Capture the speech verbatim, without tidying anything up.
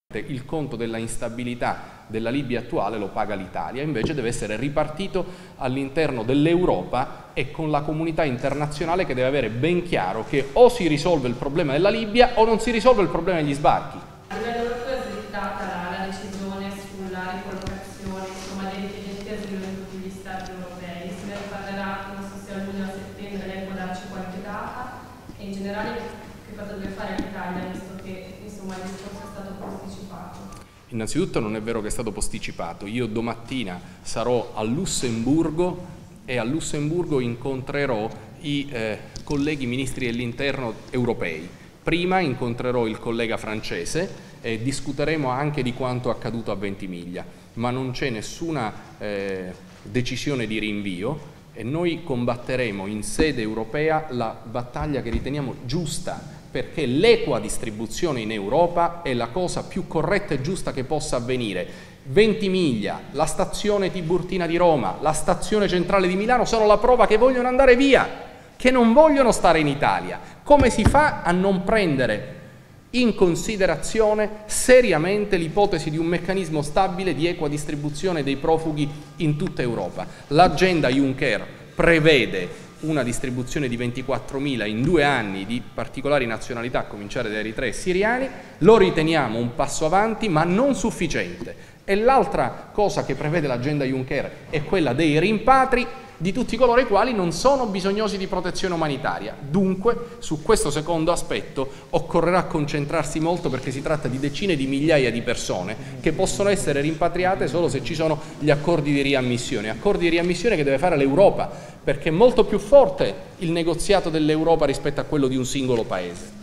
Il conto della instabilità della Libia attuale lo paga l'Italia, invece deve essere ripartito all'interno dell'Europa e con la comunità internazionale che deve avere ben chiaro che o si risolve il problema della Libia o non si risolve il problema degli sbarchi. A livello europeo è slittata la, la decisione sulla ricollocazione insomma, dei richiedenti asilo in tutti gli Stati europei. Se ne parlerà, non so se a luglio o a settembre, lei può darci qualche data e in generale che cosa deve fare l'Italia visto che insomma, il discorso è stato posticipato. Innanzitutto non è vero che è stato posticipato, io domattina sarò a Lussemburgo e a Lussemburgo incontrerò i eh, colleghi ministri dell'interno europei. Prima incontrerò il collega francese e discuteremo anche di quanto accaduto a Ventimiglia, ma non c'è nessuna eh, decisione di rinvio e noi combatteremo in sede europea la battaglia che riteniamo giusta, perché l'equa distribuzione in Europa è la cosa più corretta e giusta che possa avvenire. Ventimiglia, la stazione Tiburtina di Roma, la stazione centrale di Milano sono la prova che vogliono andare via, che non vogliono stare in Italia. Come si fa a non prendere in considerazione seriamente l'ipotesi di un meccanismo stabile di equa distribuzione dei profughi in tutta Europa? L'agenda Juncker prevede una distribuzione di ventiquattromila in due anni di particolari nazionalità, a cominciare da eritrei e siriani, lo riteniamo un passo avanti ma non sufficiente. E l'altra cosa che prevede l'agenda Juncker è quella dei rimpatri di tutti coloro i quali non sono bisognosi di protezione umanitaria. Dunque, su questo secondo aspetto occorrerà concentrarsi molto perché si tratta di decine di migliaia di persone che possono essere rimpatriate solo se ci sono gli accordi di riammissione, accordi di riammissione che deve fare l'Europa, perché è molto più forte il negoziato dell'Europa rispetto a quello di un singolo paese.